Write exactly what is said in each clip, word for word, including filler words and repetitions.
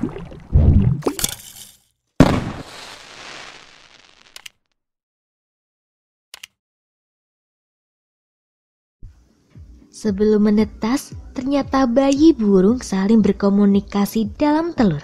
Sebelum menetas, ternyata bayi burung saling berkomunikasi dalam telur.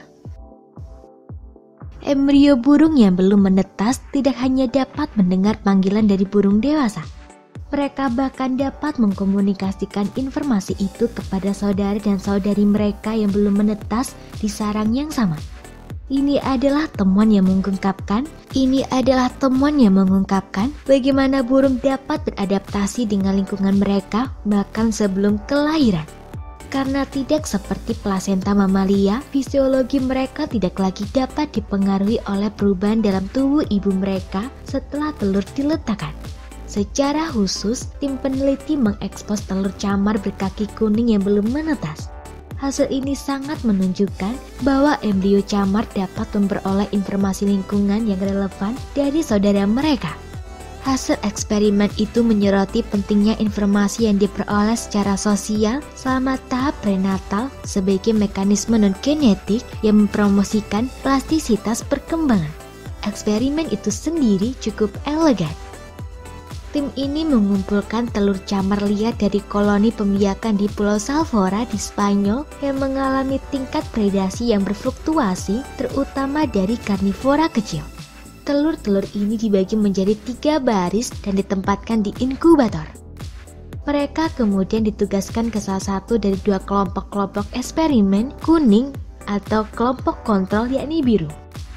Embrio burung yang belum menetas tidak hanya dapat mendengar panggilan dari burung dewasa. Mereka bahkan dapat mengkomunikasikan informasi itu kepada saudara dan saudari mereka yang belum menetas di sarang yang sama. Ini adalah temuan yang mengungkapkan, ini adalah temuan yang mengungkapkan bagaimana burung dapat beradaptasi dengan lingkungan mereka bahkan sebelum kelahiran. Karena tidak seperti plasenta mamalia, fisiologi mereka tidak lagi dapat dipengaruhi oleh perubahan dalam tubuh ibu mereka setelah telur diletakkan. Secara khusus, tim peneliti mengekspos telur camar berkaki kuning yang belum menetas. Hasil ini sangat menunjukkan bahwa embrio camar dapat memperoleh informasi lingkungan yang relevan dari saudara mereka. Hasil eksperimen itu menyoroti pentingnya informasi yang diperoleh secara sosial selama tahap prenatal sebagai mekanisme non-genetik yang mempromosikan plastisitas perkembangan. Eksperimen itu sendiri cukup elegan. Tim ini mengumpulkan telur camar liar dari koloni pembiakan di Pulau Salvora di Spanyol yang mengalami tingkat predasi yang berfluktuasi, terutama dari karnivora kecil. Telur-telur ini dibagi menjadi tiga baris dan ditempatkan di inkubator. Mereka kemudian ditugaskan ke salah satu dari dua kelompok-kelompok eksperimen kuning atau kelompok kontrol yakni biru.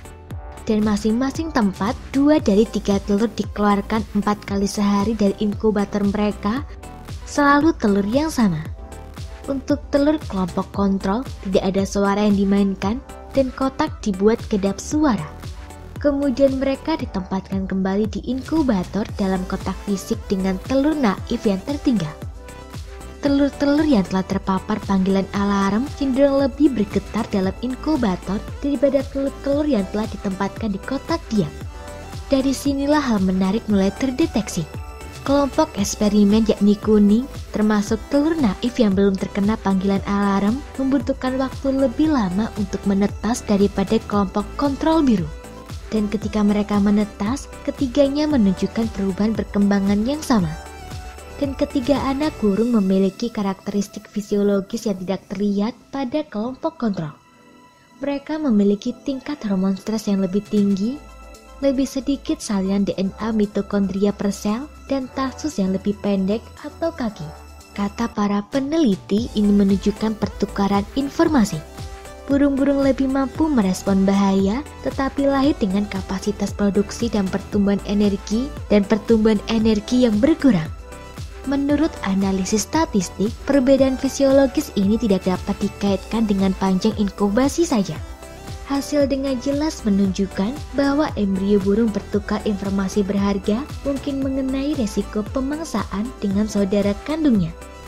Dan masing-masing tempat, dua dari tiga telur dikeluarkan empat kali sehari dari inkubator mereka, selalu telur yang sama. Untuk telur kelompok kontrol, tidak ada suara yang dimainkan dan kotak dibuat kedap suara. Kemudian mereka ditempatkan kembali di inkubator dalam kotak fisik dengan telur naif yang tertinggal. Telur-telur yang telah terpapar panggilan alarm cenderung lebih bergetar dalam inkubator daripada telur-telur yang telah ditempatkan di kotak diam. Dari sinilah hal menarik mulai terdeteksi. Kelompok eksperimen yakni kuning, termasuk telur naif yang belum terkena panggilan alarm, membutuhkan waktu lebih lama untuk menetas daripada kelompok kontrol biru. Dan ketika mereka menetas, ketiganya menunjukkan perubahan perkembangan yang sama. Dan ketiga anak burung memiliki karakteristik fisiologis yang tidak terlihat pada kelompok kontrol. Mereka memiliki tingkat hormon stres yang lebih tinggi, lebih sedikit salinan D N A mitokondria per sel, dan tarsus yang lebih pendek atau kaki. Kata para peneliti, ini menunjukkan pertukaran informasi. Burung-burung lebih mampu merespon bahaya, tetapi lahir dengan kapasitas produksi dan pertumbuhan energi dan pertumbuhan energi yang berkurang. Menurut analisis statistik, perbedaan fisiologis ini tidak dapat dikaitkan dengan panjang inkubasi saja. Hasil dengan jelas menunjukkan bahwa embrio burung bertukar informasi berharga mungkin mengenai resiko pemangsaan dengan saudara kandungnya.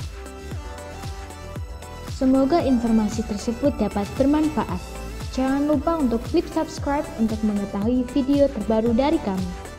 Semoga informasi tersebut dapat bermanfaat. Jangan lupa untuk klik subscribe untuk mengetahui video terbaru dari kami.